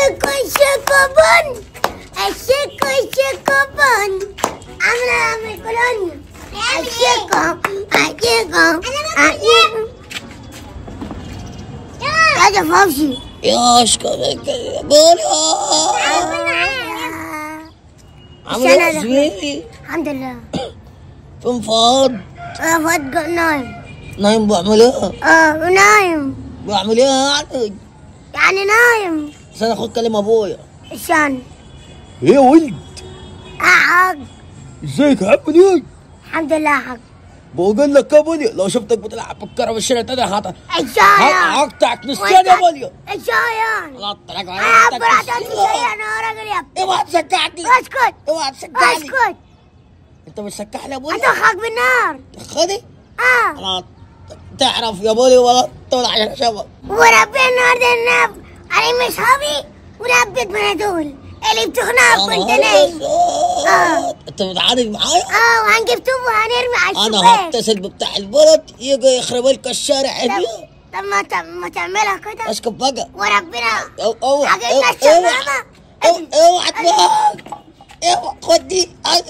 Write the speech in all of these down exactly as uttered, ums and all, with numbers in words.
الشيكو الشيكو بن الشيكو الشيكو بن عاملة عامل كولونيا الشيكو الشيكو الشيكو هذا فوزي يا اشكرك يا بوليو. عامل ايه يا زميلي؟ الحمد لله. فين فؤاد؟ اه فؤاد نايم. نايم بعمل ايه؟ اه نايم. بعمل ايه يعني؟ يعني نايم. بس انا اخوك كلم ابويا. عشان ايه يا ولد؟ اه حق. ازيك يا عم ليه؟ الحمد لله حق. بقول لك يا بوليو لو شفتك بتلعب بالكرة بالشارع تاني هقطع هقطعك نصين يا بوليو. الشايان هقطعك انا براحتك الشايان يا راجل يا ابني. اوعى تسكعني. اسكت اوعى تسكعني. اسكت. انت بتسكحني يا بوليو؟ ادخلك بالنار. دخلني؟ اه انا تعرف يا بوليو ولا طول عشان شبك. وربنا النهارده الناب علي مصحابي ونبت من دول اللي بتخنق كنت نايم. اه انت بتعاند معايا؟ اه وهنجيب طوب وهنرمي على الشباك. انا هتصل بتاع البلد يجي يخرب لك الشارع هنا. طب ما ما تعملها كده. اسكت بقى. وربنا اوعى عجبنا الشمامة. اوعى تبقى اوعى خد دي.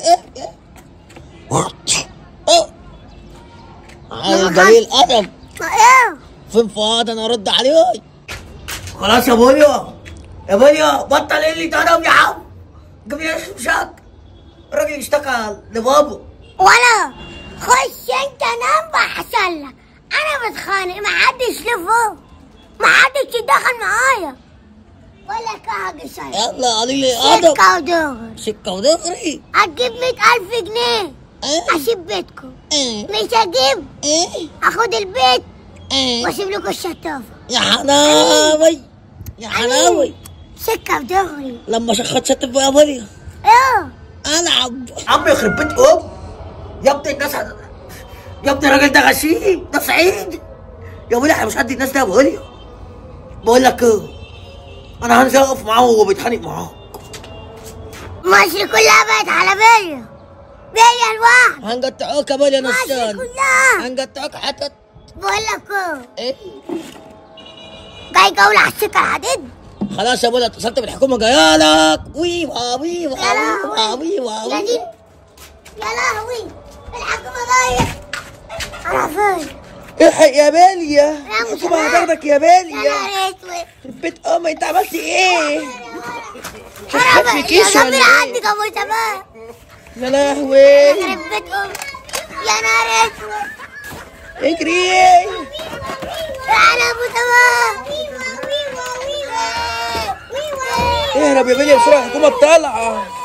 قليل ادب. ايه فين فؤاد انا ارد عليه؟ خلاص يا بوليو يا بوليو بطل اللي تهرب يا عم. قبل يشمشك الراجل اشتكى لبابه. ولا خش انت نام بحصل لك. انا بتخانق ما حدش لفوق ما حدش يتدخل معايا ولا كهج شيء. يلا قليل ادب. سكه ودغري. سكه ودغري. هتجيب مئة ألف جنيه ايه اسيب بيتكم. ايه مش هجيب ايه اخد البيت ايه واسيب لكم الشطافه. يا حلاوي يا حلاوي. سكه ودغري. لما شخصت شطف يا بوليو ايه العب. عم يخرب بيت ام يا ابني الناس يا ابني الراجل ده غشيم ده سعيد يا بوليو. احنا مش قد الناس ده يا بوليو. بقول لك ايه انا هنزل اقف معاه وهو بيتخانق معاه. مصر كلها بقت على بيا بيا الواحد. هنقطعوك يا بوليو مصر نصين. كلها. هنقطعوك حتت. بقول لك ايه ايه جاي جولة على السكة الحديد. خلاص يا بوليو اتصلت بالحكومه جايه لك. ويوا ويوا يا لهوي. ويوا يا دين يا لهوي الحكومة ضايع. انا فين؟ الحق يا باليا يا الحكومه مسلم. هتاخدك يا يا باليا. نهار اسود. بيت امي انت عملت ايه؟ حرام في يا كيس ربنا ولا ايه؟ عندك ابو تمام. يا لهوي يخرب بيت امي. يا نهار اسود. اجري. انا ابو تمام. اهرب يا بيليا بسرعه الحكومه طالعه.